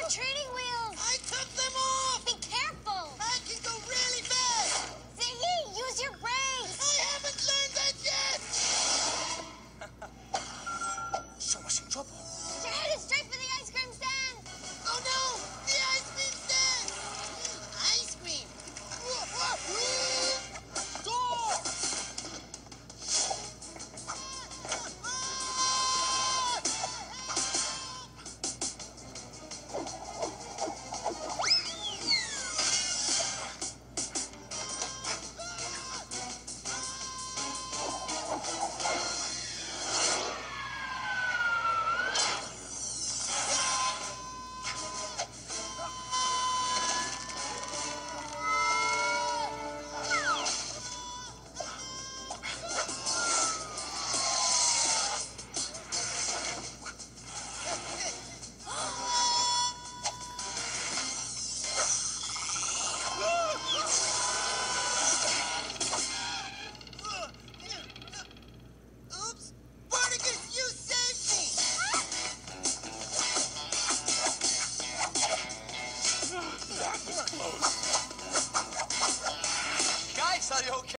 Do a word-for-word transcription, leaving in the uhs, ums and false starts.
Your training wheels! I took them off! Be careful! I can go really fast! Ziggy, use your brakes! I haven't learned that yet! Show us in trouble. You're headed straight for the ice cream stand! Oh no! The ice cream stand! Ice cream! Door! Oops! Sporticus, you saved me! Guys, are you okay?